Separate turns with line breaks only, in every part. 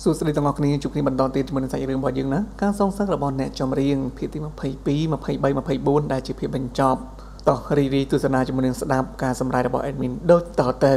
សួស្តីទាំងអស់គ្នាជួបគ្នាបន្តទៀតជាមួយនឹងសាច់រឿងរបស់យើងណាការសងសឹករបស់អ្នកចម្រៀងភាគទី22 23 24ដែលជាភាពបញ្ចប់តោះរីរីទស្សនាជាមួយនឹងស្ដាប់ការសម្ដែងរបស់ admin ដូចតទៅ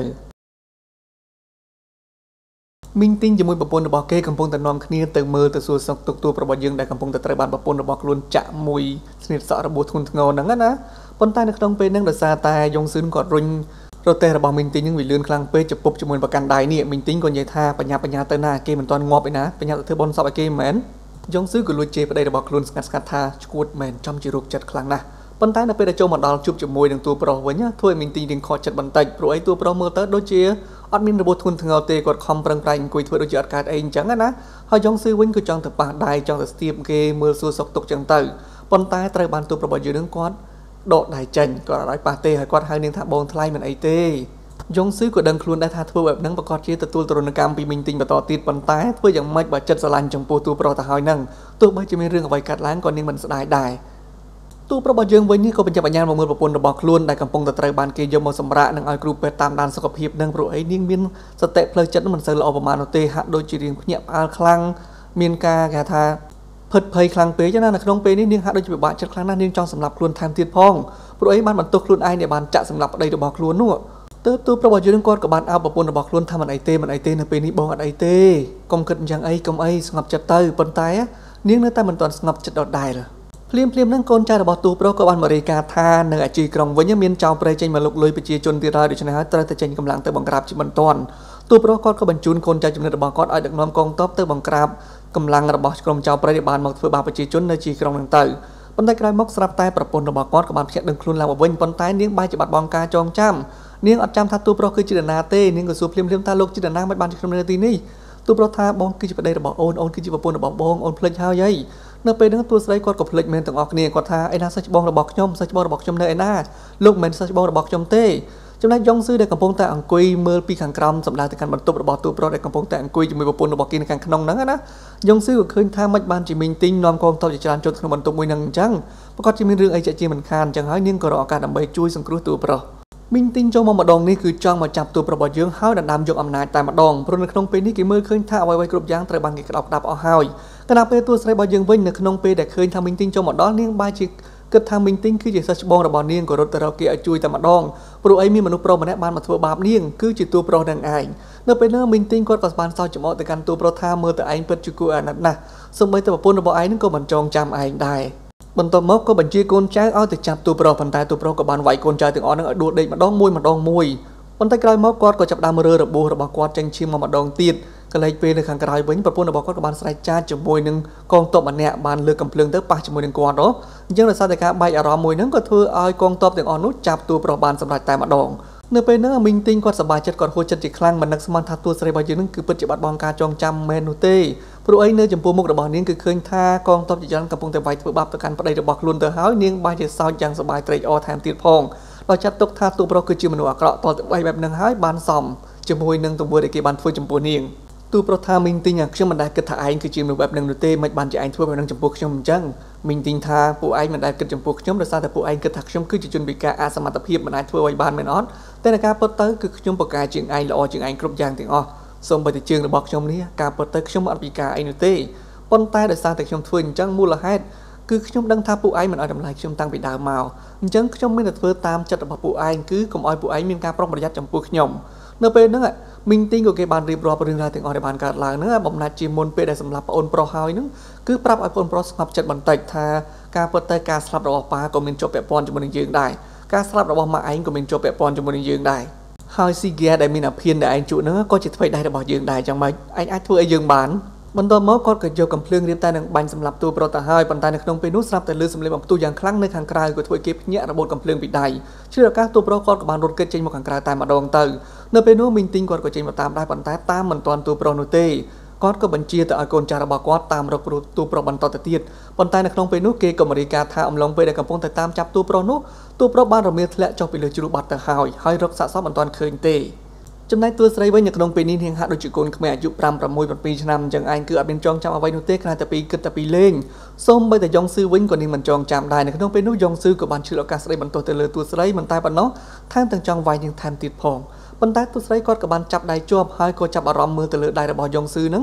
មីងទីងជាមួយប្រពន្ធរបស់គេកំពុងតែនាំគ្នាទៅមើលទៅសួរសុខទុក្ខទូរបស់យើងដែលកំពុងតែត្រូវបានប្រពន្ធរបស់ខ្លួនចាក់មួយស្នៀតសក់របួសធ្ងន់ធ្ងរហ្នឹងណាប៉ុន្តែនៅក្នុងពេលហ្នឹងដោយសារតែយងស៊ឿនគាត់រុញរទេះរបស់មីងទីងនឹងវាលឿនខ្លាំងពេកចំពុកជាមួយប្រកាន់ដៃនេះមីងទីងក៏និយាយថាបញ្ញាទៅណាគេមិនទាន់ងាប់ឯណាបញ្ញាទៅធ្វើបន់សពឲ្យគេមែនយងស៊ឺក៏លួចជេរប្តីរបស់ខ្លួនស្ងាត់ថាឈួតមែនចំជារោគចិត្តខ្លាំងណាស់ប៉ុន្តែនៅពេលដែលចូលមកដល់ជួបជាមួយនឹងតួប្រុសវិញធ្វើឲ្យមីងទីងរៀងខកចិត្តបន្តិចព្រោះអីតួប្រុសមើលទៅដូចជាអត់មានរបួសធ្ងន់ធ្ងរទេគាត់ខំប្រឹងប្រែងអង្គុយធ្វើដូចជាអត់កើតអីអញ្ចឹងណាហើយយងស៊ឺវិញក៏ចង់ទៅប៉ះដៃចង់ទៅស្ទាបគេមើលសួរសុខទុក្ខចឹងទៅប៉ុន្តែត្រូវបានតួប្រុសរបស់យើងនឹងគាត់ដកដៃចេញគាត់អត់ឲ្យប៉ះទេហើយគាត់ហៅនាងថាបងថ្លៃមិនអីទេយងស៊ឺក៏ដឹងខ្លួនដែរថាធ្វើបែបហ្នឹងប្រកាសជាទទួលទរណកម្មពីមីងទីងបន្តទៀតប៉ុន្តែធ្វើយ៉ាងម៉េចបើចិត្តស្រឡាញ់ចំពោះតួប្រុសទៅហើយហ្នឹងទោះបីជាមានរឿងអ្វីកើតឡើងក៏នាងមិនស្ដាយដែរតួប្រុសរបស់យើងវិញនេះក៏បញ្ជាក់បញ្ញាមកមើលប្រពន្ធរបស់ខ្លួនដែលកំពុងតែត្រូវបានគេយកមកសម្រាកនិងឲ្យគ្រូពេទ្យតាមដានសុខភាពនឹងព្រោះអីនាងមានសតិផ្លូវចិត្តមិនសូវល្អប្រមាណនោះទេហាក់ដូចជារៀងភ្ញាក់ផ្អើលខ្លាំងមានការគេថាផិតភ័យខ្លាំងពេកណានៅក្នុងពេលនេះនាងហាក់ដូចជាពិបាកចិត្តខ្លាំងណាស់នាងចង់សម្លាប់ខ្លួនថែមទៀតផងព្រោះអីបានបន្ទោសខ្លួនឯងដែលបានចាក់សម្លាប់ប្តីរបស់ខ្លួននោះទើបតួប្រុសរបស់យើងគាត់ក៏បានអោបប្រពន្ធរបស់ខ្លួនថាមិនអីទេនៅពេលនេះបងអត់អីទេកុំគិតយ៉ាងអីកុំអីស្ងប់ចិត្តទៅប៉ុន្តែនាងនៅតែមិនទាន់ស្ងប់ចិត្តដដែលភ្លាមហ្នឹងកូនចៅរបស់តួប្រុសក៏បានមករាយការណ៍ថានៅអាជីក្រុងវិញមានចៅប្រៃចេញមកលុកលុយប្រជាជនទៀតហើយដូច្នេះហើយត្រូវតែចេញកម្លាំងទៅបង្ក្រាបជាបន្ទាន់តួប្រុសគាត់ក៏បញ្ជូនកូនចៅចំណិតរបស់គាត់ឲ្យដឹកនាំកងទ័ពទៅបង្ក្រាបកម្លាំងរបស់ក្រុមចៅប្រៃដែលបានមកធ្វើបាបប្រជាជននៅជីក្រុងហ្នឹងទៅប៉ុន្តែក្រោយមកស្រាប់តែប្រពន្ធរបស់គាត់ក៏បានភ្ញាក់ដឹងខ្លួនឡើងមកវិញប៉ុន្តែនាងបែរជាបាត់បង់ការចងចាំនាងអត់ចាំថាតួប្រុសគឺជានរណាទេនាងក៏សួរភ្លាមថាលោកជានរណាមិនបានជាក្នុងនៅទីនេះតួប្រុសថាបងគឺជាប្តីរបស់អូនគឺជាប្រពន្ធរបស់បងអូនភ្លេចហើយអីនៅពេលហ្នឹងតួស្រីគាត់ក៏ភ្លេចមែនទាំងអស់គ្នាគាត់ថាឯណាសិស្សច្បងរបស់ខ្ញុំសិស្សច្បងរបស់ខ្ញុំនៅឯណាលោកមិនមែនសិស្សច្បងរបស់ខ្ញុំទេចំណែកយងស៊ឺដែលកំពុងតែអង្គុយមើលពីខាងក្រោមសម្ដៅទៅកាន់បន្ទប់របស់តួប្រុសដែលកំពុងតែអង្គុយជាមួយប្រពន្ធរបស់គេនៅខាងក្នុងហ្នឹងណាយងស៊ឺក៏ឃើញថាមិនបានជាមីងទីងនាំកងទ័ពជាច្រើនចូលក្នុងបន្ទប់មួយហ្នឹងអញ្ចឹងប្រកាសជាមានរឿងអីជាជាមិនខានអញ្ចឹងហើយនាងក៏រកឱកាសដើម្បីជួយសង្គ្រោះតួប្រុសមីងទីងចូលមកម្ដងនេះគឺចង់មកចាប់តួប្រុសរបស់យើងហើយដណ្ដើមយកអំណាចតែម្ដងព្រោះនៅក្នុងពេលនេះគេមើលឃើញថាអ្វីៗគ្រប់យ៉ាងត្រូវបានគេក្តោបក្តាប់អស់ហើយគណៈពេលតួស្រីរបស់យើងវិញនៅក្នុងពេលដែលឃើញថាមីងទីងចូលមកដល់នាងបែរជាគិតថាមីងទីងគឺជាសិស្សច្បងរបស់នាងក៏រត់ទៅរកគេឲ្យជួយតែម្ដងព្រោះអីមានមនុស្សប្រុសម្នាក់បានមកធ្វើបាបនាងគឺជាតួប្រុសនឹងឯងនៅពេលនោះមីងទីងគាត់ក៏បានសើចចំអកទៅកាន់តួប្រុសថាមើលទៅឯងពិតជាគួរអាណិតណាស់សូម្បីតែប្រពន្ធរបស់ឯងនឹងក៏មិនចងចាំឯងដែរបន្ទាប់មកក៏បញ្ជាកូនចៅឲ្យទៅចាប់តួប្រុសប៉ុន្តែតួប្រុសក៏បានវាយកូនចៅទាំងអស់នឹងឲ្យដួលដេកម្ដងមួយប៉ុន្តែក្រោយមកគាត់ក៏ចាប់ដើមរើរបួសរបស់គាត់ចេញឈាមមកម្ដងទៀតកលែកពេលនៅខាងក្រោយវិញប្រពន្ធរបស់គាត់ក៏បានស្រែកចាចជាមួយនឹងកងទ័ពម្នាក់បានលើកកំភ្លើងទៅប៉ះជាមួយនឹងគាត់អញ្ចឹងដោយសារតែការបែកអារម្មណ៍មួយហ្នឹងក៏ធ្វើឲ្យកងទ័ពទាំងអស់នោះចាប់តួប្រុសបានសម្រេចតែម្ដងនៅពេលហ្នឹងមីងទីងគាត់សប្បាយចិត្តគាត់ហួចចិត្តជាខ្លាំងមិននឹកស្មានថាតួស្រីរបស់យើងនឹងគឺពិតជាបាត់បង់ការចងចាំមែននោះទេព្រោះអីនៅចំពោះមុខរបស់នាងគឺឃើញថាកងទ័ពជាច្រើនកំពុងតែវាយធ្វើបាបទៅកាន់ប្តីរបស់ខ្លួនទៅហើយនាងបែរជាសោកយ៉ាងសប្បាយត្រេកអរថែមទៀតផងដោយចាត់ទុកថាតួប្រុសគឺជាមនុស្សអាក្រក់តទៅបែបហ្នឹងហើយបានសមជាមួយនឹងទង្វើដែលគេបានធ្វើចំពោះនាងតួប្រុសថាមីងទីងខ្ញុំមិនដែលគិតថាឯងគឺជាមនុស្សបែបហ្នឹងនោះទេមិនបានជាឯងធ្វើបែបហ្នឹងចំពោះខ្ញុំអញ្ចឹងមីងទីងថាពួកឯងមិនដែលគិតចំពោះខ្ញុំដោយសារតែពួកឯងគិតថាខ្ញុំគឺជាជនពិការអសមត្ថភាពមិនអាចធ្វើអ្វីបានមែនអត់តែในការពិតទៅគឺខ្ញុំប្រកែកជាងឯងល្អជាងឯងគ្រប់យ៉ាងទាំងអស់សូម្បីតែជើងរបស់ខ្ញុំនេះការពិតទៅខ្ញុំអត់ពិការអីនោះទេប៉ុន្តែដោយសារតែខ្ញុំធ្វើអញ្ចឹងមូលហេតុគឺខ្ញុំដឹងថាពួកឯងមិនឲ្យតម្លៃខ្ញុំតាំងពីដើមមកអញ្ចឹងខ្ញុំមានតែធ្វើតាមចិត្តរបស់ពួកឯងគឺកុំឲ្យពួកឯងមានការប្រុងប្រយ័ត្នចំពោះខ្ញុំនៅពេលហ្នឹងមីងទីងក៏គេបានរៀបរាប់រឿងរ៉ាវទាំងអស់ដែលបានកើតឡើងហ្នឹងបំណាច់ជាមុនពេលដែលសម្លាប់ប្អូនប្រុសហើយហ្នឹងគឺប្រាប់ឲ្យប្អូនប្រុសស្ងប់ចិត្តបន្តិចថាការពិតទៅការស្លាប់របស់ប៉ាក៏មានជាប់ពាក់ព័ន្ធជាមួយនឹងយើងដែរការស្លាប់របស់ម៉ាក់ឯងក៏មានជាប់ពាក់ព័ន្ធជាមួយនឹងយើងដែរហើយស៊ីហ្គាដែលមានអាភិនដែលឯងជួហ្នឹងក៏ជាថ្មីដែររបស់យើងដែរចឹងម៉េចឯងអាចធ្វើឲ្យយើងបានបន្ទាប់មកគាត់ក៏យកកំភ្លើងរៀបតែនឹងបាញ់សម្លាប់តួប្រុសទៅហើយប៉ុន្តែនៅក្នុងពេលនោះស្រាប់តែលឺសំឡេងបំផ្ទុះយ៉ាងខ្លាំងនៅខាងក្រៅក៏ធ្វើឲ្យគេភ្ញាក់របូតកំភ្លើងពីដៃជ្រាបឱកាសតួប្រុសគាត់ក៏បានរត់គេចចេញមកខាងក្រៅតែម្ដងទៅនៅពេលនោះមីងទីងគាត់ក៏ចេញមកតាមដែរប៉ុន្តែតាមមិនទាន់តួប្រុសនោះទេគាត់ក៏បញ្ជាទៅឲ្យកូនចៅរបស់គាត់តាមរកតួប្រុសបន្តទៅទៀតប៉ុន្តែនៅក្នុងពេលនោះគេក៏មករាយការណ៍ថាអំឡុងពេលដែលកំពុងតែតាមចាប់តួប្រុសនោះតួប្រុសបានរមៀលធ្លាក់ចុះពីលើជ្រូកបាត់ទៅហើយរកសាកសពមិនទាន់ឃើញទេចំណែកតួស្រីវិញនៅក្នុងពេលនេះនាងហាក់ដូចជាកូនក្មេងអាយុ5 6 7ឆ្នាំអញ្ចឹងឯងគឺអត់មានចងចាំអ្វីនោះទេគ្រាន់តែពីគិតតែពីលេងសូម្បីតែយងស៊ឺវិញក៏នាងមិនចងចាំដែរនៅក្នុងពេលនោះយងស៊ឺក៏បានឆ្លៀតឱកាសស្ដីបន្ទោសទៅលើតួស្រីមិនតែប៉ុណ្ណោះថែមទាំងចង់វាយនាងថែមទៀតផងប៉ុន្តែតួស្រីគាត់ក៏បានចាប់ដៃជាប់ហើយក៏ចាប់អារម្មណ៍មើលទៅលើដៃរបស់យងស៊ឺហ្នឹង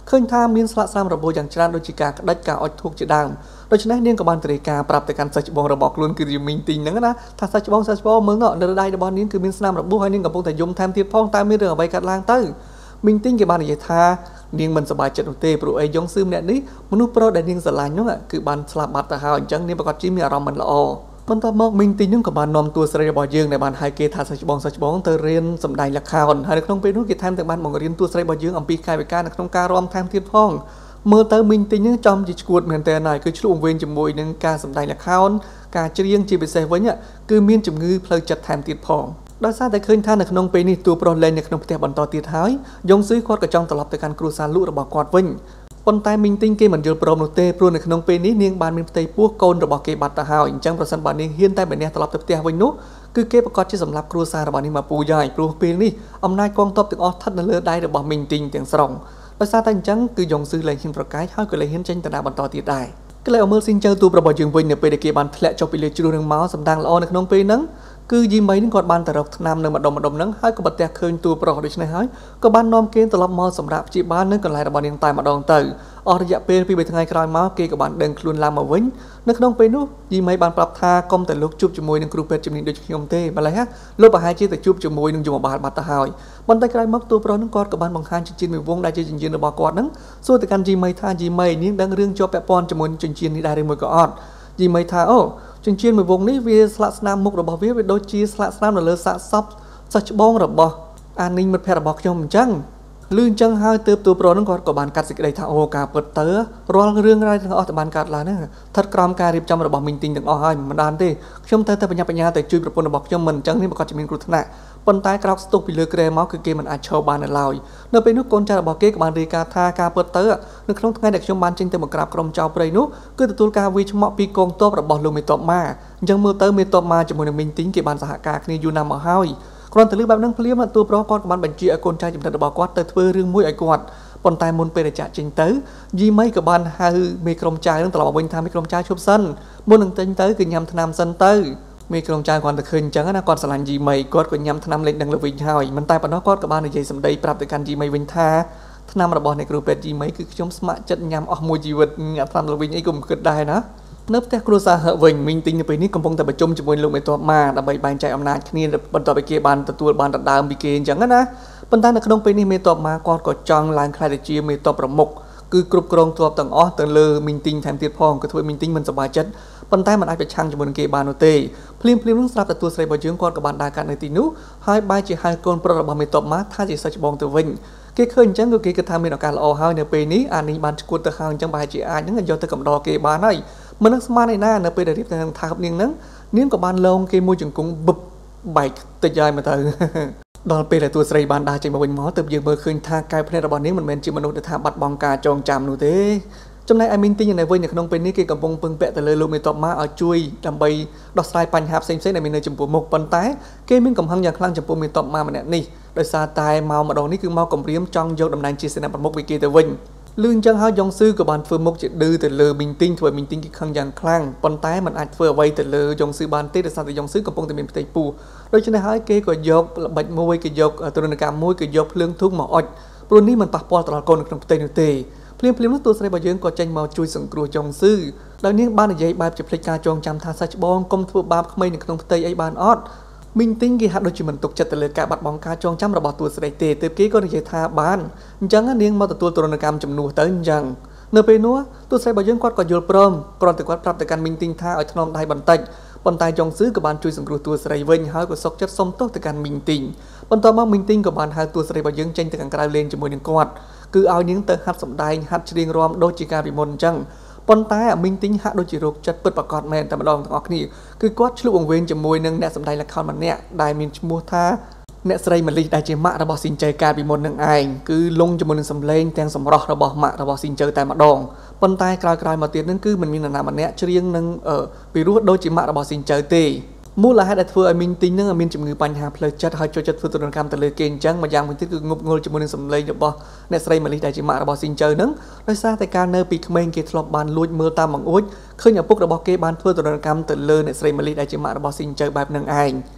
ឃើញថាមានស្លាកស្នាមរបួសយ៉ាងច្រើនដូចជាការក្តិចការអុជធូបជាដើមដូច្នេះនាងក៏បានត្រីការប្រាប់ទៅកាន់សិស្សច្បងរបស់ខ្លួនគឺយមីងទីងហ្នឹងណាថាសិស្សច្បងមើលនៅដៃរបស់នាងគឺមានស្នាមរបួសហើយនាងកំពុងតែយំថែមទៀតផងតែមានរឿងអ្វីកើតឡើងទៅមីងទីងគេបាននិយាយថានាងមិនសប្បាយចិត្តនោះទេព្រោះអីយ៉ុងស៊ឺម្នាក់នេះមនុស្សប្រុសដែលនាងស្រឡាញ់នោះគឺបានស្លាប់បាត់ទៅហើយអញ្ចឹងនាងប្រកាសជាមានអារម្មណ៍មិនល្អបន្ទាប់មកមីងទីងនឹងក៏បាននាំតួស្រីរបស់យើងដែលបានហៅគេថាសិស្សច្បងទៅរៀនសម្ដែងល្ខោនហើយនៅក្នុងពេលនោះគេថែមទាំងបានបង្រៀនតួស្រីរបស់យើងអំពីកាយវិការនៅក្នុងការរាំថែមទៀតផងមើលទៅមីងទីងនឹងចំជាឈួតមែនតើហើយគឺឆ្លុះវែងជាមួយនឹងការសម្ដែងល្ខោនការច្រៀងជាពិសេសវិញគឺមានជំងឺផ្លូវចិត្តថែមទៀតផងដោយសារតែឃើញថានៅក្នុងពេលនេះតួប្រុសលេងនៅក្នុងផ្ទះបន្តទៀតហើយយ៉ុងស៊ឺគាត់ក៏ចង់ត្រឡប់ទៅកាន់គ្រួសារលក់របស់គាត់វិញប៉ុន្តែមីងទីងគេមិនយល់ព្រមនោះទេព្រោះនៅក្នុងពេលនេះនាងបានមានផ្ទៃពោះកូនរបស់គេបាត់ទៅហើយអញ្ចឹងប្រសិនបើនាងហ៊ានតែម្នាក់ត្រឡប់ទៅផ្ទះវិញនោះគឺគេប្រកាសជាសម្លាប់គ្រួសាររបស់នាងមកពូហើយព្រោះពេលនេះអំណាចកងទ័ពទាំងអស់ស្ថិតនៅលើដៃរបស់មីងទីងទាំងស្រុងដោយសារតែអញ្ចឹងគឺយ៉ុងស៊ឺលែងហ៊ានប្រកែកហើយក៏លែងហ៊ានចេញទៅដើរបន្តទៀតដែរគេលែងមើលស៊ីនជើទូរបស់យើងវិញនៅពេលដែលគេបានធ្លាក់ចុះពីលើជ្រុះនឹងមកសម្ដាងល្អនៅក្នុងពេលហ្នឹងគឺយីមីនឹងគាត់បានទៅរកថ្នាំនៅម្ដុំហ្នឹងហើយក៏ប្រទះឃើញតួប្រុសដូច្នេះហើយក៏បាននាំគេត្រឡប់មកសម្រាប់ព្យាបាលនៅកន្លែងរបស់នាងតែម្ដងទៅអស់រយៈពេល2-3ថ្ងៃក្រោយមកគេក៏បានដឹងខ្លួនឡើងមកវិញនៅក្នុងពេលនោះយីមីបានប្រាប់ថាកុំតែលោកជួបជាមួយនឹងគ្រូពេទ្យជំនាញដូចខ្ញុំទេម្ល៉េះលោកប្រហែលជាទៅជួបជាមួយនឹងយមបាលបាត់ទៅហើយបន្តែក្រោយមកតួប្រុសហ្នឹងគាត់ក៏បានបង្ហាញចិញ្ចៀនមួយវងដែលជាចិញ្ចៀនរបស់គាត់ហ្នឹងសួរទៅកាន់យីមីថាយីមីនាងដឹងរឿងជាប់ពាក់ព័ន្ធជាមួយចិញ្ចៀននេះដែរឬមួយក៏អត់យីមីថាអូចិញ្ចៀនមួយវងនេះវាស្លាកស្នាមមុខរបស់វាដូចជាស្លាកស្នាមនៅលើសាកសពសិស្សច្បងរបស់អានីងមិត្តភក្តិរបស់ខ្ញុំអញ្ចឹងលឺអញ្ចឹងហើយទើបតួប្រុសហ្នឹងគាត់ក៏បានកាត់សេចក្តីថាអូការពិតទៅរាល់រឿងរ៉ាវទាំងអស់ដែលបានកើតឡើងហ្នឹងស្ថិតក្រោមការរៀបចំរបស់មីងទីងទាំងអស់ហើយមិនបានទេខ្ញុំទៅតែបញ្ញាទៅជួយប្រពន្ធរបស់ខ្ញុំមិនអញ្ចឹងនេះប្រកាសជាមានគ្រោះថ្នាក់ប៉ុន្តែក្រោកស្ទុះពីលើគ្រែមកគឺគេមិនអាចឈរបាននៅឡើយនៅពេលនោះកូនចៅរបស់គេក៏បានរាយការណ៍ថាការពិតទៅនៅក្នុងថ្ងៃដែលខ្ញុំបានចេញទៅបង្ក្រាបក្រុមចៅព្រៃនោះគឺទទួលការវាយឆ្មក់ពីកងទ័ពរបស់លោកមេតបម៉ាអញ្ចឹងមើលទៅមេតបម៉ាជាមួយនឹងមីងទីងគេបានសហការគ្នាយូរណាស់មកហើយគ្រាន់តែលើបែបហ្នឹងភ្លាមតួប្រុសគាត់ក៏បានបញ្ជាឲ្យកូនចៅចំណិតរបស់គាត់ទៅធ្វើរឿងមួយឲ្យគាត់ប៉ុន្តែមុនពេលដែលចាក់ចេញទៅយីមីក៏បានហៅមេក្រុមចៅនឹងត្រឡប់មកវិញថាមេក្រុមចៅឈប់សិនមុននឹងចេញទៅគឺញ៉ាំថ្នាំសិនទៅមេក្រុមចៅគាត់ទៅឃើញអញ្ចឹងណាគាត់ស្រឡាញ់យីមីគាត់ក៏ញ៉ាំថ្នាំលេងដឹងលើវិញហើយមិនតែប៉ុណ្ណោះគាត់ក៏បាននិយាយសម្ដីប្រាប់ទៅកាន់យីមីវិញថាថ្នាំរបស់អ្នកគ្រូពេទ្យយីមីគឺខ្ញុំស្ម័គ្រចិត្តញ៉ាំអស់មួយជីវិតញ៉ាំថ្នាំលើវិញអីក៏មិនគិតដែរណានៅផ្ទះគ្រួសារហឹកវិញមីងទីងនៅពេលនេះកំពុងតែប្រជុំជាមួយលោកមេតបម៉ាដើម្បីបែងចែកអំណាចគ្នាបន្ទាប់ពីគេបានទទួលបានដណ្ដើមពីគេអញ្ចឹងណាប៉ុន្តែនៅក្នុងពេលនេះមេតបម៉ាគាត់ក៏ចង់ឡើងខ្លាយទៅជាមេតបប្រមុខគឺគ្រប់គ្រងទ័ពទាំងអស់ទៅលើមីងទីងថែមទៀតផងក៏ធ្វើមីងទីងមិនសប្បាយចិត្តប៉ុន្តែមិនអាចប្រឆាំងជាមួយនឹងគេបាននោះទេភ្លាមនឹងស្រាប់តែតួស្រីរបស់យើងគាត់ក៏បានដើរកាត់នៅទីនោះហើយបែរជាហៅកូនប្រុសរបស់មេតបម៉ាថាជាសិស្សច្បងទៅវិញគេឃើញអញ្ចឹងក៏គេគិតថាមានឱកាសល្អហើយនៅពេលនេះអានេះបានឈួតទៅហើយអញ្ចឹងបែរជាអាចនឹងយកទៅកំដរគេបានហើយមិននឹកស្មានឯណានៅពេលដែលរៀបទៅនឹងថើបនាងហ្នឹងនាងក៏បានលងគេមួយជង្គង់បឹបបែកតិចហើយមកទៅដល់ពេលដែលតួស្រីបានដើរចេញមកវិញមកទើបយើងមើលឃើញថាកាយភ្នែករបស់នាងមិនមែនជាមនុស្សដែលថាបាត់បង់ការចងចាំនោះទេចំណែកឯមីងទីងនៅវិញនៅក្នុងពេលនេះគេកំពុងពឹងពាក់ទៅលើលោកមេតបម៉ាឲ្យជួយដើម្បីដោះស្រាយបញ្ហាផ្សេងៗដែលមាននៅចំពោះមុខប៉ុន្តែគេមានកំហឹងយ៉ាងខ្លាំងចំពោះមេតបម៉ាម្នាក់នេះដោយសារតែមកម្ដងនេះគឺមកគម្រាមចង់យកតំណែងជាសេនាប្រមុខពីគេទៅវិញលឿនអញ្ចឹងហើយយ៉ុងស៊ឺក៏បានធ្វើមុខជាឌឺទៅលើមីងទីងធ្វើឲ្យមីងទីងគេខឹងយ៉ាងខ្លាំងប៉ុន្តែมันអាចធ្វើអ្វីទៅលើយ៉ុងស៊ឺបានទេដោយសារតែយ៉ុងស៊ឺកំពុងតែមានផ្ទៃពោះដូច្នេះហើយគេក៏យកល្បិចមួយគេយកទរណកម្មមួយគេយកភ្លើងធូបមកអុចព្រោះនេះมันប៉ះពាល់ទៅដល់កូននៅក្នុងផ្ទៃនោះទេភ្លាមនោះតួស្រីរបស់យើងក៏ចេញមកជួយសង្គ្រោះយ៉ុងស៊ឺដោយនាងបាននិយាយបែបជាភ្លេចការចងចាំថាសាច់ច្បងកុំធ្វើបាបក្មេងនៅក្នុងផ្ទៃអីបានអត់មីងទីងគេហាក់ដូចជាមិនទុកចិត្តទៅលើការបាត់បង់ការចងចាំរបស់តួស្រីទេទើបគេក៏និយាយថាបានអញ្ចឹងនាងមកទទួលទរណកម្មជំនួសទៅអញ្ចឹងនៅពេលនោះតួស្រីរបស់យើងគាត់ក៏យល់ព្រមគ្រាន់តែគាត់ប្រាប់ទៅកាន់មីងទីងថាឲ្យថ្នមដៃបន្តិចប៉ុន្តែយ៉ុងស៊ឺក៏បានជួយសង្គ្រោះតួស្រីវិញហើយក៏សុខចិត្តសុំទោសទៅកាន់មីងទីងបន្ទាប់មកមីងទីងក៏បានហៅតួស្រីរបស់យើងចេញទៅខាងក្រៅលេងជាមួយនឹងគាត់គឺឲ្យនាងទៅហាត់សម្ដែងហាត់ច្រៀងរាំដូចជាការពីមុនអញ្ចឹងប៉ុន្តែអាមីងទីងហាក់ដូចជារោគចិត្តពិតប្រាកដមែនតែម្ដងទាំងអស់គ្នាគឺគាត់ឆ្លុះបង្វេងជាមួយនឹងអ្នកសម្ដែងល្ខោនម្នាក់ដែលមានឈ្មោះថាអ្នកស្រីម៉ាលីដែលជាម៉ាក់របស់ស៊ីនជើកាលពីមុននឹងឯងគឺលងជាមួយនឹងសម្លេងទាំងសម្រស់របស់ម៉ាក់របស់ស៊ីនជើតែម្ដងប៉ុន្តែក្រោយៗមកទៀតនឹងគឺមិនមាននរណាម្នាក់ច្រៀងនឹងពីរោះដូចជាម៉ាក់របស់ស៊ីនជើទេមូលហេតុដែលធ្វើឲ្យមីងទីងនឹងមានជំងឺបញ្ហាផ្លូវចិត្តហើយចូលចិត្តធ្វើទរណកម្មទៅលើគេអញ្ចឹងម្យ៉ាងវិញទៀតគឺងប់ងល់ជាមួយនឹងសម្លេងរបស់អ្នកស្រីម៉ាលីដែលជាម៉ាក់របស់ស៊ីនជើនឹងដោយសារតែកាលនៅពីក្មេងគេធ្លាប់បានលួចមើលតាមបង្អួចឃើញឪពុករបស់គេបានធ្វើទរណកម្មទៅលើអ្នកស្រីម៉ាលីដែលជាម៉ាក់របស់ស៊ីនជើបែបនឹងឯង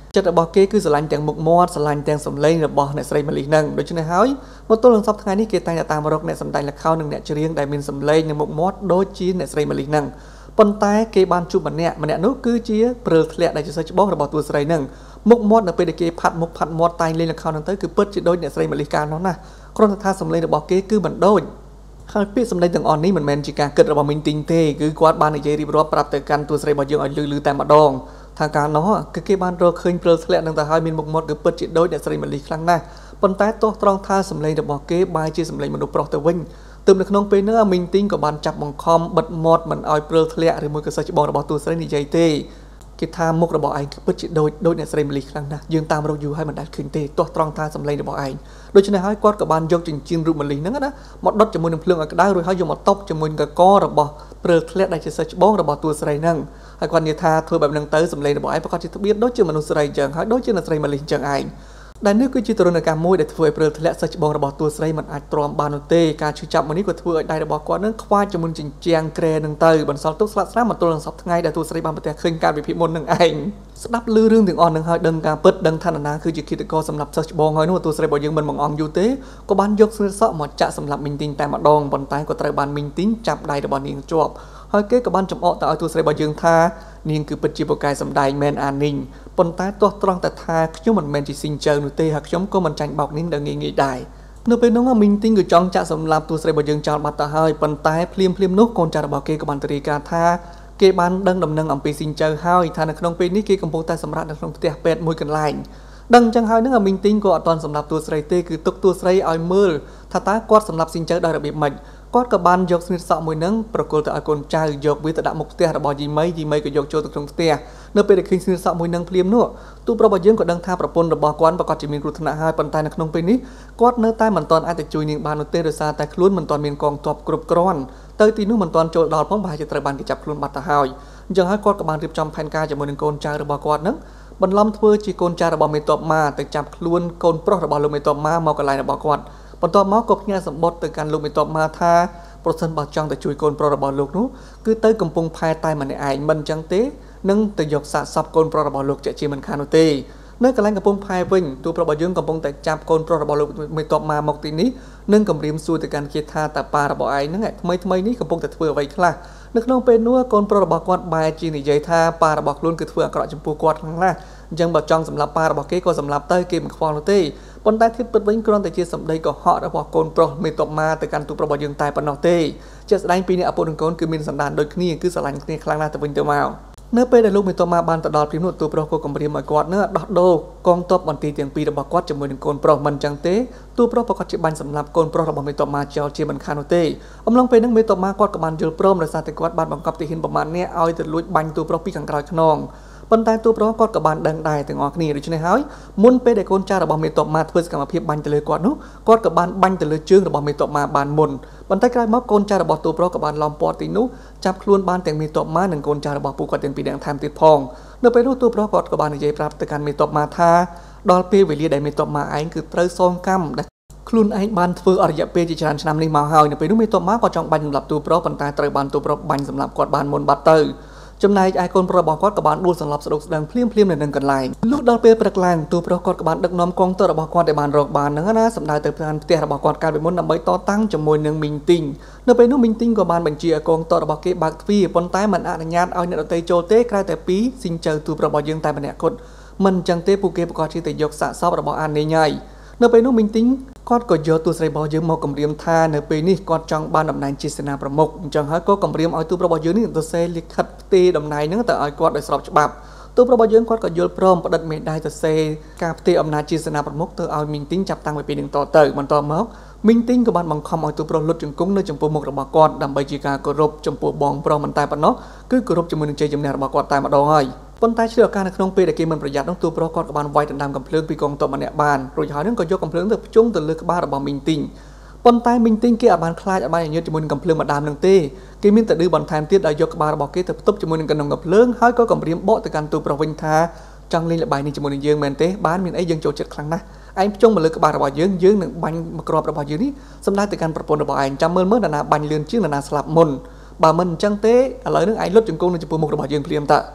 ចិត្តរបស់គេគឺស្រឡាញ់ទាំងមុខមាត់ស្រឡាញ់ទាំងសម្លេងរបស់អ្នកស្រីម៉ាលីនឹងដូច្នេះហើយមកទល់នឹងសប្តាហ៍ថ្ងៃនេះគេតែងតែតាមរកអ្នកសម្ដែងល្ខោននិងអ្នកច្រៀងដែលមានសម្លេងនិងមុខមាត់ដូចជាអ្នកស្រីម៉ាលីនឹងប៉ុន្តែគេបានជួបម្នាក់នោះគឺជាព្រើលធ្លាក់ដែលជាសិស្សច្បងរបស់តួស្រីនឹងមុខមាត់នៅពេលដែលគេផាត់មុខផាត់មាត់តែងលេងល្ខោនហ្នឹងទៅគឺពិតជាដូចអ្នកស្រីម៉ាលីកាលនោះណាគ្រាន់តែថាសម្លេងរបស់គេគឺមិនដូចហើយពាក្យសម្ដីទាំងអស់នេះមិនមែនជាការគិតរបស់មីងទីងទេគឺគាត់បាននិយាយរៀបរាប់ប្រាប់ទៅកាន់តួស្រីរបស់យើងឲ្យលឺតែម្ដងថាកាលនោះគឺគេបានរកឃើញព្រើលធ្លាក់នឹងទៅហើយមានមុខមាត់គឺពិតជាដូចអ្នកស្រីម៉ាលីខ្លាំងណាស់ប៉ុន្តែទោះត្រង់ថាសម្លេងរបស់គេបែរជាសម្លេងមនុស្សប្រុសទៅវិញទើបនៅក្នុងពេលនោះមីងទីងក៏បានចាប់បង្ខំបិទមាត់មិនឲ្យព្រើលធ្លាក់ឬមួយក៏សិស្សច្បងរបស់តួស្រីនិយាយទេគេថាមុខរបស់ឯងគឺពិតជាដូចអ្នកស្រីម៉ាលីខ្លាំងណាស់យើងតាមរកយូរហើយមិនដែលឃើញទេទោះត្រង់ថាសម្លេងរបស់ឯងដូច្នេះហើយគាត់ក៏បានយកចិញ្ចៀនរូបម៉ាលីហ្នឹងណាមកដុតជាមួយនឹងភ្លើងឲ្យក្តៅរួចហើយយកមកតុបជាមួយនឹងករបស់ព្រើលធ្លាក់ដែលជាសិស្សច្បងរបស់តួស្រីហ្នឹងហើយគាត់និយាយថាធ្វើបែបហ្នឹងទៅសម្លេងរបស់ឯងប្រកាសជាត្បៀតដូចជាមនុស្សស្រីអញ្ចឹងហើយដូចជាអ្នកស្រីម៉ាលីអញ្ចឹងឯងដែលនេះគឺជាទរណកម្មមួយដែលធ្វើឲ្យព្រើលធ្លាក់សិស្សច្បងរបស់តួស្រីមិនអាចទ្រាំបាននោះទេការឈឺចាប់មួយនេះក៏ធ្វើឲ្យដៃរបស់គាត់នឹងខ្វាចជាមួយចិញ្ចៀងក្រែនឹងទៅបន្សល់ទុកស្លាកស្នាមមកទល់នឹងសប្តាហ៍ថ្ងៃដែលតួស្រីបានប្រទះឃើញការវិភាគមុននឹងឯងស្ដាប់ឮរឿងទាំងអស់នឹងហើយដឹងការពិតដឹងថានរណាគឺជាឃាតករសម្រាប់សិស្សច្បងហើយនោះតួស្រីរបស់យើងមិនបង្អង់យូរទេក៏បានយកស្នៀតសក់មកចាក់សម្រាប់មីងទីងតែម្ដងប៉ុន្តែក៏ត្រូវបានមីងទីងចាប់ដៃរបស់នាងជាប់ហើយគេក៏បានចំអកទៅឲ្យតួស្រីរបស់យើងថានាងគឺពិតជាពូកែសម្ដែងមែនអានីងប៉ុន្តែទោះត្រង់តែថាខ្ញុំមិនមែនជាស៊ីងជើនោះទេហើយខ្ញុំក៏មិនចាញ់បោកនាងដល់ងាយៗដែរនៅពេលនោះមីងទីងក៏ចង់ចាក់សម្លាប់តួស្រីរបស់យើងចោលបាត់ទៅហើយប៉ុន្តែភ្លាមនោះកូនចៅរបស់គេក៏បានរាយការណ៍ថាគេបានដឹងដំណឹងអំពីស៊ីងជើហើយថានៅក្នុងពេលនេះគេកំពុងតែសម្រាកនៅក្នុងផ្ទះពេទ្យមួយកន្លែងដឹងអញ្ចឹងហើយនឹងមីងទីងក៏អត់ទាន់សម្លាប់តួស្រីទេគឺទុកតួស្រីឲ្យមើលថាតើគាត់សម្លាប់ស៊ីងជើដោយរបៀបម៉េចគាត់ក៏បានយកស្នៀតសក់មួយនឹងប្រគល់ទៅឲ្យកូនចៅយកវាទៅដាក់មុខផ្ទះរបស់យីមីក៏យកចូលទៅក្នុងផ្ទះនៅពេលដែលឃើញស្នៀតសក់មួយនឹងភ្លាមនោះទូប្រុសរបស់យើងក៏ដឹងថាប្រពន្ធរបស់គាត់ប្រកាសជាមានគ្រោះថ្នាក់ហើយប៉ុន្តែនៅក្នុងពេលនេះគាត់នៅតែមិនទាន់អាចទៅជួយនាងបាននោះទេដោយសារតែខ្លួនមិនទាន់មានកងទ័ពគ្រប់គ្រាន់ទៅទីនោះមិនទាន់ចូលដល់ផងប្រហែលជាត្រូវបានគេចាប់ខ្លួនបាត់ទៅហើយអញ្ចឹងហើយគាត់ក៏បានរៀបចំផែនការជាមួយនឹងកូនចៅរបស់គាត់នឹងបន្លំធ្វើជាកូនចៅរបស់មេតបម៉ាទៅចាប់ខ្លួនកូនប្រុសរបស់លោកមេតបម៉ាមកកន្លែងរបស់គាត់បន្ទាប់មកក៏ផ្ញើសម្បត្តិទៅកាន់លោកមេតបម៉ាថាប្រសិនបើចង់ទៅជួយកូនប្រុសរបស់លោកនោះគឺទៅកំពង់ផែតែម្នាក់ឯងមិនអញ្ចឹងទេនឹងទៅយកសាកសពកូនប្រុសរបស់លោកជាមិនខាននោះទេនៅកន្លែងកំពង់ផែវិញទូប្រុសរបស់យើងកំពុងតែចាប់កូនប្រុសរបស់លោកមេតបម៉ាមកទីនេះនឹងគម្រាមសួរទៅកាន់គេថាតើប៉ារបស់ឯងហ្នឹងថ្មីនេះកំពុងតែធ្វើអ្វីខ្លះនៅក្នុងពេលនោះកូនប្រុសរបស់គាត់បែរជានិយាយថាប៉ារបស់ខ្លួនគឺធ្វើអាក្រក់ចំពោះគាត់ខ្លាំងណាស់អញ្ចឹងបើចង់សម្លាប់ប៉ារបស់គេក៏សម្លាប់ទៅគេមិនខ្វល់នោះទេប៉ុន្តែធៀបពិតវិញគ្រាន់តែជាសម្ដីកុហករបស់កូនប្រុសមេតបម៉ាទៅកាន់ទូប្រុសរបស់យើងតែប៉ុណ្ណោះទេជាក់ស្ដែងពីអ្នកឪពុកនិងកូនគឺមានសន្តានដូចគ្នាគឺស្រឡាញ់គ្នាខ្លាំងណាស់ទៅវិញទៅមកនៅពេលដែលលោកមេតបម៉ាបានទៅដល់ព្រាមនោះទូប្រុសក៏គម្រាមឲ្យគាត់ដោះដូរកងទ័ពបន្ទាយទាំងពីររបស់គាត់ជាមួយនឹងកូនប្រុសមិនអញ្ចឹងទេទូប្រុសប្រកាសជាបាញ់សម្លាប់កូនប្រុសរបស់មេតបម៉ាចោលជាមិនខាននោះទេអំឡុងពេលហ្នឹងមេតបម៉ាគាត់ក៏បានយល់ព្រមដោយសារតែគាត់បានបង្កប់ទាហានប្រមាណអ្នកឲ្យទៅលួចបាញ់ទូប្រុសពីខាងក្រោយខ្នងប៉ុន្តែទូប្រុសគាត់ក៏បានដឹងដែរទាំងអស់គ្នាដូច្នេះហើយមុនពេលដែលកូនចៅរបស់មេតបម៉ាធ្វើសកម្មភាពបាញ់ទៅលើគាត់នោះគាត់ក៏បានបាញ់ទៅលើជើងរបស់មេតបម៉ាបានមុនប៉ុន្តែក្រោយមកកូនចៅរបស់ទូប្រុសក៏បានឡោមព័ទ្ធទីនោះចាប់ខ្លួនបានទាំងមេតបម៉ានិងកូនចៅរបស់ពួកគាត់ទាំងពីរនាក់ថែមទៀតផងនៅពេលនោះទូប្រុសគាត់ក៏បាននិយាយប្រាប់ទៅកាន់មេតបម៉ាថាដល់ពេលវេលាដែលមេតបម៉ាឯងគឺត្រូវសងកម្មដែលខ្លួនឯងបានធ្វើអរិយពេលជាច្រើនឆ្នាំនេះមកហើយនៅពេលនោះមេតបម៉ាក៏ចង់បាញ់សម្លាប់ទូប្រុសប៉ុន្តែត្រូវបានទូប្រុសបាញ់សម្លាប់គាត់បានមុនបាត់ទៅចំណែកឯកូនប្រុសរបស់គាត់ក៏បានដួលសន្លប់ស្ដុកស្ដឹងភ្លាមនៅនឹងកន្លែងលុះដល់ពេលព្រឹកឡើងទូប្រុសគាត់ក៏បានដឹកនាំកងទ័ពរបស់គាត់ដែលបានរកបានហ្នឹងណាសម្ដៅទៅផ្ទះរបស់គាត់កាលពីមុនដើម្បីតតាំងជាមួយនឹងមីងទីងនៅពេលនោះមីងទីងក៏បានបញ្ជាឲ្យកងទ័ពរបស់គេបើកទ្វារប៉ុន្តែមិនអនុញ្ញាតឲ្យអ្នកដទៃចូលទេក្រៅតែពីស៊ីងជើទូប្រុសរបស់យើងតែម្នាក់គត់មិនអញ្ចឹងទេពួកគេប្រកាសជាទៅយកសាកសពរបស់អានីងហើយនៅពេលនោះមីងទីងគាត់ក៏យកទូស្រីរបស់យើងមកគម្រាមថានៅពេលនេះគាត់ចង់បានតំណែងជាសេនាប្រមុខអញ្ចឹងហើយក៏គម្រាមឲ្យទូប្រុសរបស់យើងនេះទៅសេលិខិតផ្ទេរតំណែងហ្នឹងទៅឲ្យគាត់ដោយស្របច្បាប់ទូប្រុសរបស់យើងគាត់ក៏យល់ព្រមផ្តិតមេដាយទៅសេការផ្ទេរអំណាចជាសេនាប្រមុខទៅឲ្យមីងទីងចាប់តាំងពីពេលនេះតទៅបន្តមកមីងទីងក៏បានបង្ខំឲ្យទូប្រុសលុតជង្គង់នៅចំពោះមុខរបស់គាត់ដើម្បីជាការគោរពចំពោះបងប្រុសមិនតែប៉ុណ្ណោះគឺគោរពជាមួយនឹងជ័យជំនះរបស់គាត់តែម្ដងហើយប៉ុន្តែឆ្លៀតឱកាសនៅក្នុងពេលដែលគេមិនប្រយ័ត្ននោះទូប្រុសគាត់ក៏បានវាយដណ្ដើមកំភ្លើងពីកងទ័ពម្នាក់បានរួចហើយនឹងក៏យកកំភ្លើងទៅភ្ជង់ទៅលើក្បាលរបស់មីងទីងប៉ុន្តែមីងទីងគេអាចបានខ្លាចអាចបានញញើតជាមួយនឹងកំភ្លើងម្ដាមនឹងទេគេមានតែឌឺបន្ថែមទៀតដោយយកក្បាលរបស់គេទៅផ្ទុកជាមួយនឹងកណ្ដុងកំភ្លើងហើយក៏គម្រាមបកទៅកាន់ទូប្រុសវិញថាចង់លេងល្បែងនេះជាមួយនឹងយើងមែនទេបានមានអីយើងចូលចិត្តខ្លាំងណាស់ឯងភ្ជង់មកលើក្បាលរបស់យើងនឹងបាញ់មកគ្រាប់របស់យើងនេះសម្ដៅទៅកាន់ប្រពន្ធរបស់ឯងចាំមើលនរណាបាញ់លឿនជាងនរណាស្លាប់មុនបើមិនអញ្ចឹងទេឥឡូវនឹងឯងលុតជង្គង់នៅចំពោះមុខរបស់យើងភ្លាមតើ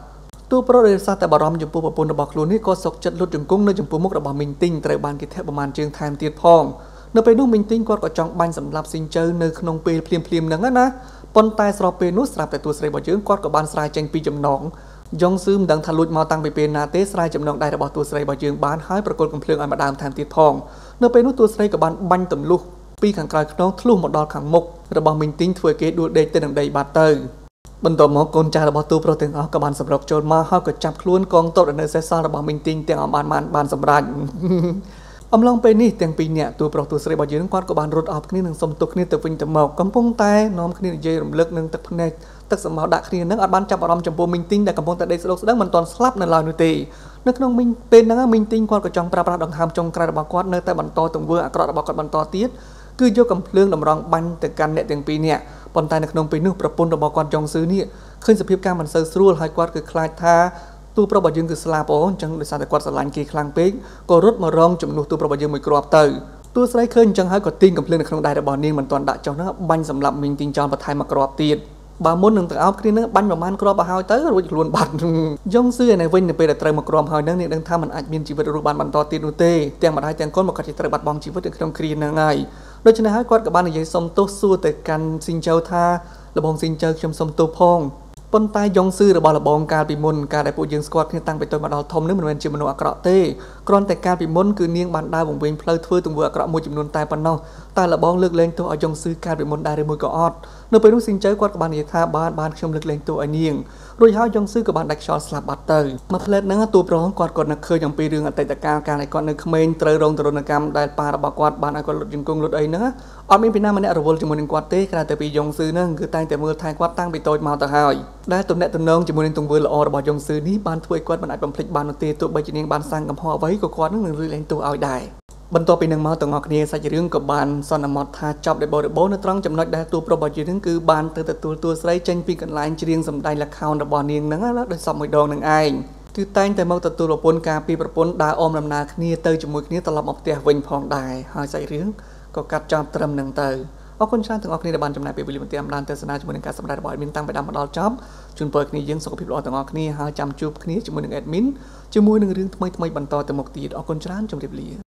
ទូប្រុសដោយសារតែបារម្ភចំពោះប្រពន្ធរបស់ខ្លួននេះក៏សុកចិត្តលុតជង្គង់នៅចំពោះមុខរបស់មីងទីងត្រូវបានគេធាក់ប្រមាណជើងថែមទៀតផងនៅពេលនោះមីងទីងគាត់ក៏ចង់បាញ់សម្លាប់ស៊ីងជើនៅក្នុងពេលភ្លាមហ្នឹងណាប៉ុន្តែស្របពេលនោះស្រាប់តែតួស្រីរបស់យើងគាត់ក៏បានស្រាយចេញពីចំណងយ៉ុងស៊ឺមិនដឹងថាលួចមកតាំងពីពេលណាទេស្រាយចំណងដៃរបស់តួស្រីរបស់យើងបានហើយប្រកល់កំភ្លើងឲ្យម្ដងថែមទៀតផងនៅពេលនោះតួស្រីក៏បានបាញ់ទម្លុះពីខាងក្រោយខ្នងធ្លុះមកដល់ខាងមុខរបស់មីងទីងធ្វើគេដួលដេកទៅនឹងដីបាត់ទៅបន្ទាប់មកកូនចាស់របស់ទូប្រុសទាំងអស់ក៏បានសម្រុកចូលមកហើយក៏ចាប់ខ្លួនកងទ័ពដែលនៅសេសសល់របស់មីងទីងទាំងអស់បានសម្រេចអំឡុងពេលនេះទាំងពីរនាក់ទូប្រុសទូស្រីរបស់យើងគាត់ក៏បានរត់អស់គ្នានឹងសុំទោសគ្នាទៅវិញទៅមកកំពុងតែនាំគ្នានិយាយរំលឹកនឹងទឹកភ្នែកទឹកសម្បោរដាក់គ្នានឹងអត់បានចាប់អារម្មណ៍ចំពោះមីងទីងដែលកំពុងតែដេកស្ដុកស្ដឹងមិនទាន់ស្លាប់នៅឡើយនោះទេនៅក្នុងពេលហ្នឹងមីងទីងគាត់ក៏ចង់ប្រើប្រាស់ដង្ហើមចុងក្រោយរបស់គាត់នៅតែបន្តទង្វើអាក្រក់របស់គាត់បន្តទៀតគឺយកកំភ្លើងតម្រង់បាញ់ទៅកាន់អ្នកទាំងពីរនាក់ប៉ុន្តែនៅក្នុងពេលនោះប្រពន្ធរបស់គាត់យ៉ុងស៊ឺនេះឃើញសភាពការមិនសូវស្រួលហើយគាត់គឺខ្លាចថាទូប្រុសរបស់យើងគឺស្លាប់អញ្ចឹងដោយសារតែគាត់ស្រឡាញ់គេខ្លាំងពេកក៏រត់មករងជំនួសទូប្រុសរបស់យើងមួយគ្រាប់ទៅតួស្រីឃើញអញ្ចឹងហើយក៏ទាញកំភ្លើងនៅក្នុងដៃរបស់នាងមិនទាន់ដាក់ចុះហ្នឹងបាញ់សម្លាប់មីងទីងចោលបន្ថែមមួយគ្រាប់ទៀតបើមុននឹងទាំងអស់គ្នានឹងបាញ់ប្រមាណគ្រាប់ទៅហើយទៅរួចខ្លួនបាត់យ៉ុងស៊ឺឯនេះវិញនៅពេលដែលត្រូវមកគ្រាប់ហើយនឹងនាងដឹងថាมันអាចមានជីវិតរស់បានបន្តទៀតនោះទេទាំងម្ដាយទាំងកូនមកគាត់ជាត្រូវបាត់បង់ជីវិតនៅក្នុងគ្រាហ្នឹងហើយដូច្នេះហើយគាត់ក៏បាននិយាយសុំទោសសួរទៅកាន់ស៊ីងជើថាលបងស៊ីងជើខ្ញុំសុំទោសផងប៉ុន្តែយ៉ុងស៊ឺរបស់លបងកាលពីមុនកាលដែលពួកយើងស្គាល់គ្នាតាំងពីតូចមកដល់ធំនឹងមិនមែនជាមនុស្សអាក្រក់ទេគ្រាន់តែកាលពីមុនគឺនាងបានដើរវង្វេងផ្លូវធ្វើទង្វើអាក្រក់មួយចំនួនតែប៉ុណ្ណោះតែលបងលើកលែងទោសឲ្យយ៉ុងស៊ឺកាលពីមុនដែរឬមួយក៏អត់នៅពេលនោះស៊ីងជើគាត់ក៏បាននិយាយថាបានខ្ញុំលើកលែងទោសឲ្យនាងរួចហើយយ៉ុងស៊ឺក៏បានដាច់ខ្យល់ស្លាប់បាត់ទៅមកផ្លែតហ្នឹងតួប្រុសគាត់នឹកឃើញអំពីរឿងអតីតកាលដែលគាត់នៅក្មេងត្រូវរងទរណកម្មដែលប៉ារបស់គាត់បានឲ្យគាត់លុតជង្គង់លុតអីហ្នឹងអត់មានពីណាម្នាក់រវល់ជាមួយនឹងគាត់ទេក្រៅតែពីយ៉ុងស៊ឺហ្នឹងគឺតែងតែមើលថែគាត់តាំងពីតូចមកទៅហើយដែលទំនាក់ទំនងជាមួយនឹងទង្វើល្អរបស់យ៉ុងស៊ឺនេះបានធ្វើឲ្យគាត់មិនអាចបំភ្លេចបាននោះទេទោះបីជានាងបានសាងកំហុសអ្វីក៏គាត់នឹងលើកលែងទោសឲ្យដែរបន្ទាប់ពីនឹងមកទាំងអស់គ្នាសាច់រឿងក៏បានសន្មតថាចប់ដោយបរិបូរណ៍នៅត្រង់ចំណុចដែលទូប្រុសរបស់យើងនឹងគឺបានទៅទទួលតួស្រីចេញពីកន្លែងច្រៀងសម្ដែងល្ខោនរបស់នាងហ្នឹងដោយសពមួយដងនឹងឯងគឺតែងតែមកទទួលប្រពន្ធការពីប្រពន្ធដើរអមដំណើរគ្នាទៅជាមួយគ្នាត្រឡប់មកផ្ទះវិញផងដែរហើយសាច់រឿងក៏កាត់ចប់ត្រឹមហ្នឹងទៅអរគុណច្រើនទាំងអស់គ្នាដែលបានចំណាយពេលវេលាបន្តិចអំដានទស្សនាជាមួយនឹងការសម្ដែងរបស់ admin តាំងពីដើមមកដល់ចប់ជូនពរគ្នាយើងសុខភាពល្អទាំងអស់គ្នាហើយចាំជួបគ្នាជាមួយនឹង admin ជាមួយនឹងរឿងថ្មីៗបន្តទៅមុខទៀតអរគុណច្រើនជម្រាបលា